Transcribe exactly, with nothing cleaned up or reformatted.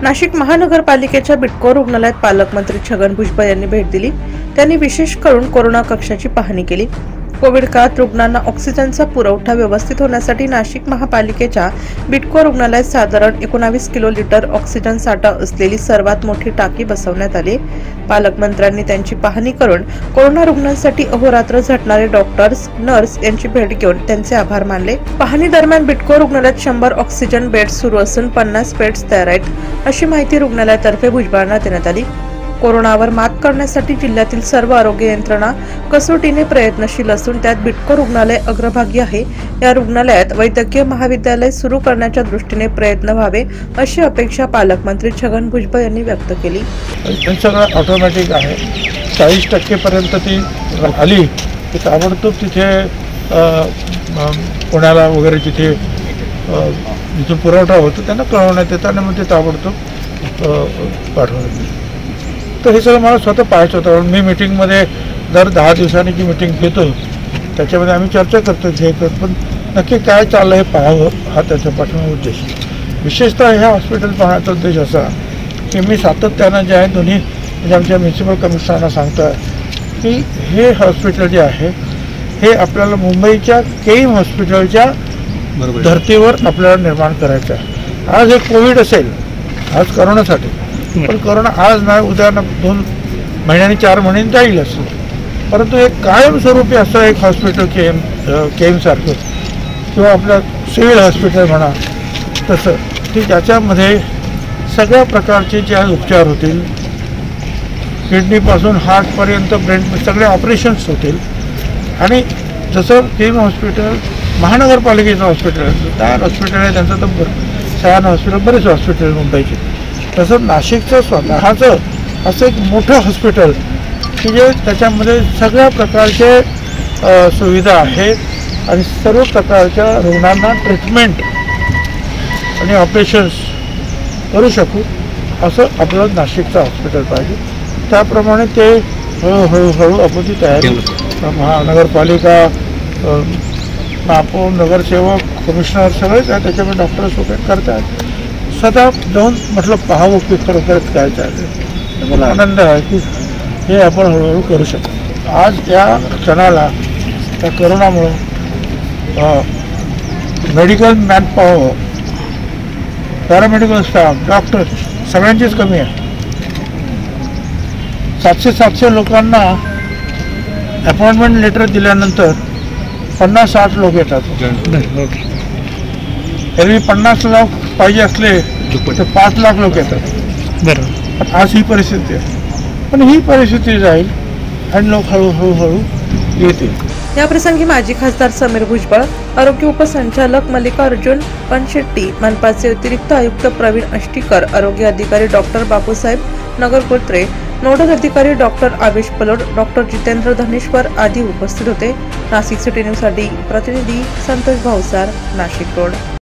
नाशिक महानगरपालिकेच्या बिटको रुग्णालयात पालकमंत्री छगन भुजबळ यांनी भेट दिली। त्यांनी विशेष करून कोरोना कक्षाची पाहणी केली। कोविड काळात रुग्णांना ऑक्सिजनचा पुरवठा व्यवस्थित होण्यासाठी नाशिक महापालिकेच्या बिटको रुग्णालयात साधारण एकोणावीस किलो लिटर ऑक्सिजन साठा असलेली सर्वात मोठी टाकी बसवण्यात आली। पालकमंत्र्यांनी त्यांची पाहणी करून कोरोना रुग्णांसाठी अहोरात्र झटणारे डॉक्टर्स, नर्स यांची भेट घेऊन त्यांचे आभार मानले। पाहणी दरम्यान बिटको रुग्णालयात शंभर ऑक्सिजन बेड्स सुरू असून पन्नास बेड्स तयार आहेत, अशी माहिती रुग्णालयातर्फे भुजबळांना देण्यात आली। कोरोनावर मात करण्यासाठी जिल्ह्यातील सर्व आरोग्य यंत्रणा कसोटीने प्रयत्नशील असून त्यात बिटको रुग्णालय अग्रभागी आहे। या रुग्णालयात वैद्यकीय महाविद्यालय सुरू करण्याच्या दृष्टीने प्रयत्न व्हावे, अशी अपेक्षा पालकमंत्री छगन भुजबळ यांनी व्यक्त केली। सगळं ऑटोमॅटिक आहे। चाळीस टक्के पर्यंत ती आली की ताबडतोब तिथे पुण्याला वगैरे तिथे जिथून पुरवठा होतो त्यांना कळवण्यात येतं आणि मग ते ताबडतोब पाठवण्यात येतं। तर हे सगळं मला स्वतः पाहायचं होतं। मी मीटिंगमध्ये दर दहा दिवसांनी जी मीटिंग घेतो त्याच्यामध्ये आम्ही चर्चा करतो, जे करतो, पण नक्की काय चाललं हे पाहावं हा त्याच्या पाठीमागे उद्देश। विशेषतः ह्या हॉस्पिटल पाहण्याचा उद्देश असा की मी सातत्यानं जे आहे दोन्ही म्हणजे आमच्या म्युन्सिपल कमिशनरना सांगतो आहे की हे हॉस्पिटल जे आहे हे आपल्याला मुंबईच्या केईम हॉस्पिटलच्या धर्तीवर आपल्याला निर्माण करायचं आहे। आज हे कोविड असेल, आज करोनासाठी, पण कोरोना आज नाही उद्या दोन महिन्यांनी चार महिन्यांनी जाईल असं, परंतु एक कायमस्वरूपी असं एक हॉस्पिटल केम केमसारखं किंवा आपलं सिव्हिल हॉस्पिटल म्हणा तसं की ज्याच्यामध्ये सगळ्या प्रकारचे जे उपचार होतील, किडनीपासून हार्टपर्यंत ब्रेन सगळे ऑपरेशन्स होतील। आणि जसं केम हॉस्पिटल महानगरपालिकेचं हॉस्पिटल आहे, त्या हॉस्पिटल आहे त्यांचं तर सयान हॉस्पिटल, बरेच हॉस्पिटल मुंबईचे, तसं नाशिकचं स्वतःचं असं एक मोठं हॉस्पिटल की जे त्याच्यामध्ये सगळ्या प्रकारचे सुविधा आहेत आणि सर्व प्रकारच्या रुग्णांना ट्रीटमेंट आणि ऑपरेशन्स करू शकू असं आपलं नाशिकचं हॉस्पिटल पाहिजे। त्याप्रमाणे ते हळूहळू हळू आपण ती तयारी महानगरपालिका, महापौर, नगरसेवक, कमिशनर सगळेच आहे, त्याच्यामध्ये डॉक्टर्स वगैरे करतात। स्वतः जाऊन म्हटलं पाहावं की खरोखरच काय चाललं। मला आनंद आहे की हे आपण हळूहळू करू शकतो। आज या क्षणाला त्या करोनामुळं medical manpower, paramedical staff, doctors सगळ्यांचीच कमी आहे। सातशे सातशे लोकांना अपॉइंटमेंट लेटर दिल्यानंतर पन्नास साठ लोक येतात। एरवी पन्नास लाख पाहिजे असले तर पाच लाख लोक येतात। बरोबर, आज ही परिस्थिती आहे, पण ही परिस्थिती जाईल आणि लोक हळूहळू हळू येतील। या प्रसंगी माजी खासदार समीर भुजबळ, आरोग्य उपसंचालक मल्लिकार्जुन पानशेट्टी, मनपाचे अतिरिक्त आयुक्त प्रवीण अष्टीकर, आरोग्य अधिकारी डॉक्टर बापूसाहेब नगरकोत्रे, नोडल अधिकारी डॉक्टर आवेश पलोड, डॉक्टर जितेंद्र धनेश्वर आदी उपस्थित होते। नाशिक सिटी न्यूज साठी प्रतिनिधी संतोष भावसार, नाशिक रोड।